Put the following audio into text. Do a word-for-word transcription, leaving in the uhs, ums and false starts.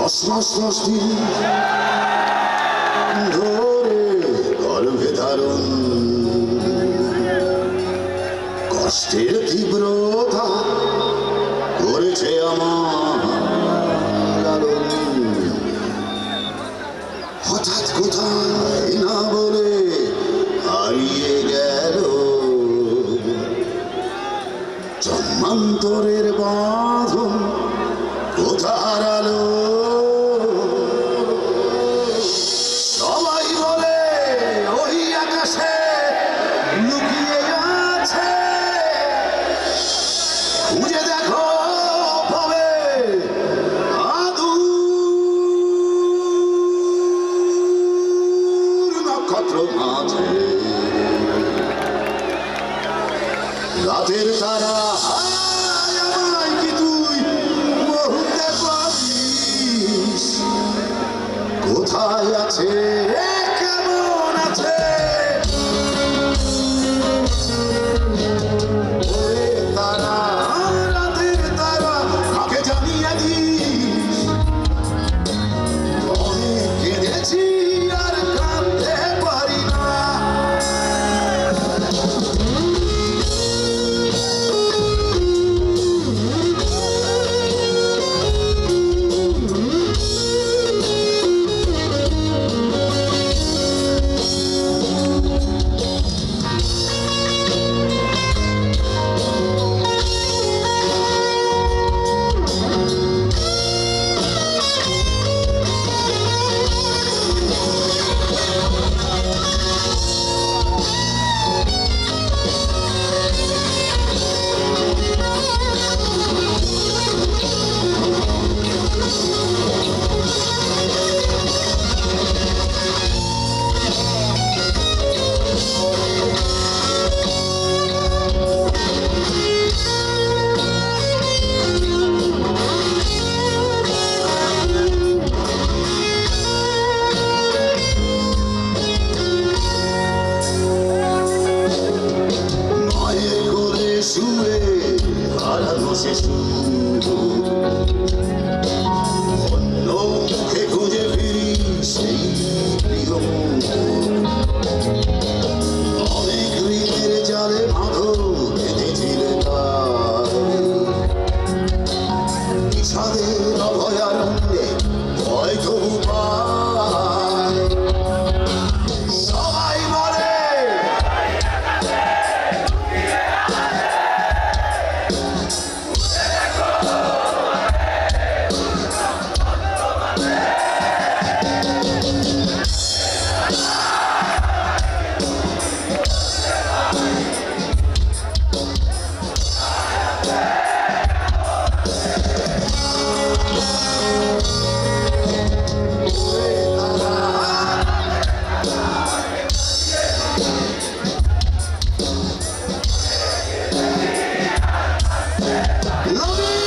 দশ মাস দশ দিন ধরে গর্ভে ধারণ কষ্টের তীব্রতা করেছে আমার লালন। হঠাৎ কোথায় না বলে হারিয়ে গেল জন্মান্তরের বাঁধন কোথা হারালো। সবাই বলে ওই আকাশে লুকিয়ে আছে, খুঁজে দেখো পাবে আদুর নক্ষত্র মাঝে। রাতের তারা হায় আমায় কি তুই মুহূর্তে পারিস, কোথায় আছে কেমন আছে ওরে তারা, রাতের তারা কাকে জানিয়ে দিস। অনেক কেঁদেছি আর কাঁদতে পারি না, শুয়ে হারানো শিশু অন্য মুখে খুঁজে ফিরি সেই প্রিয়। অনেক ঋণের জালে বাঁধো বেঁধেছিলে বিষাদের অভয়ারণ্যে হয়তো পায়। সবাই বলে love you.